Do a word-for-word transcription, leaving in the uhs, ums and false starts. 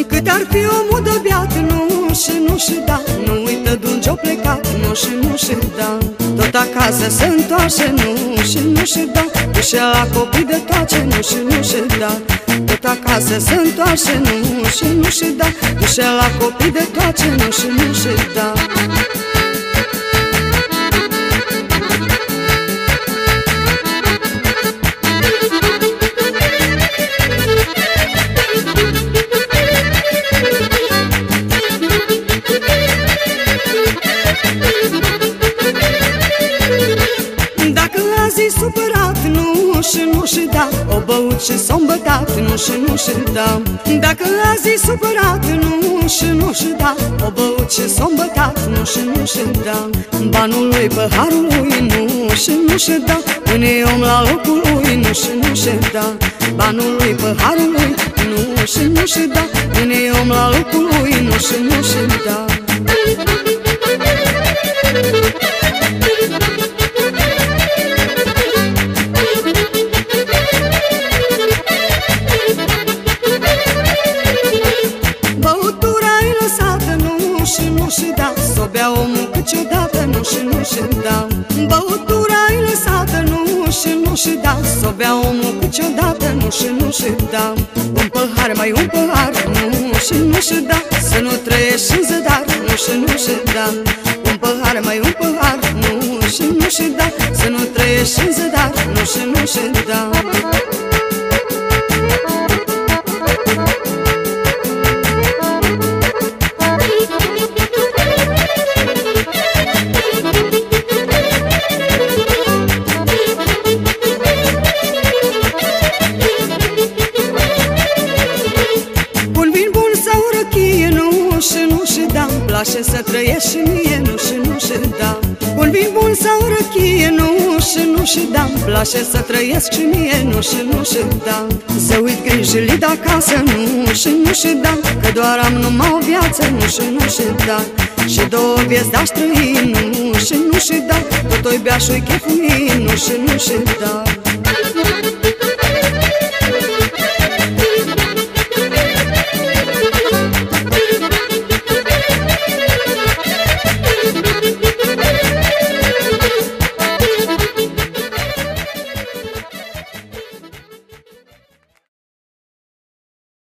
Cât ar fi omul de beat, nu și nu și da. Nu uită de-unde-o plecat, nu și nu și da. Tot acasă se întoarce, nu și nu și da. Și la copii de toace, nu și nu și da. Tot acasă se întoarce, nu și nu și da. Și la copii de toace, nu și nu și da. Supărat, nu și nu și da. O băut și s-o îmbătat, nu și nu și da. Dacă a zis supărat, nu și nu și da. O băut și s-o îmbătat, nu și nu și da. Banul lui, păharul lui, nu și nu și da. Până om la locul lui, nu și nu și da. Banul lui, păharul lui, nu și nu și da. Până om la locul lui, nu și nu și da. S-o bea omul câteodată, nu și nu și da. Băutura-i lăsată, nu și nu și da. S-o bea omul câteodată, nu și nu și da. Un păhar, mai un păhar, nu și nu și da. Să nu trăiești în zădar, nu și nu și da. Un păhar, mai un păhar, nu și nu și da. Să nu trăiești în zădar, nu și nu și da. Place să trăiești și mie, nu și nu și da. Un vin bun sau răchie, nu și nu și da. Place să trăiesc și mie, nu și nu și da. Să uit grijile de acasă, nu și nu și da. Că doar am numai o viață, nu și nu și da. Și două vieți de-aș trăi, nu și nu și da. Tot-o-i bea și-o-i chefui, nu și nu și da.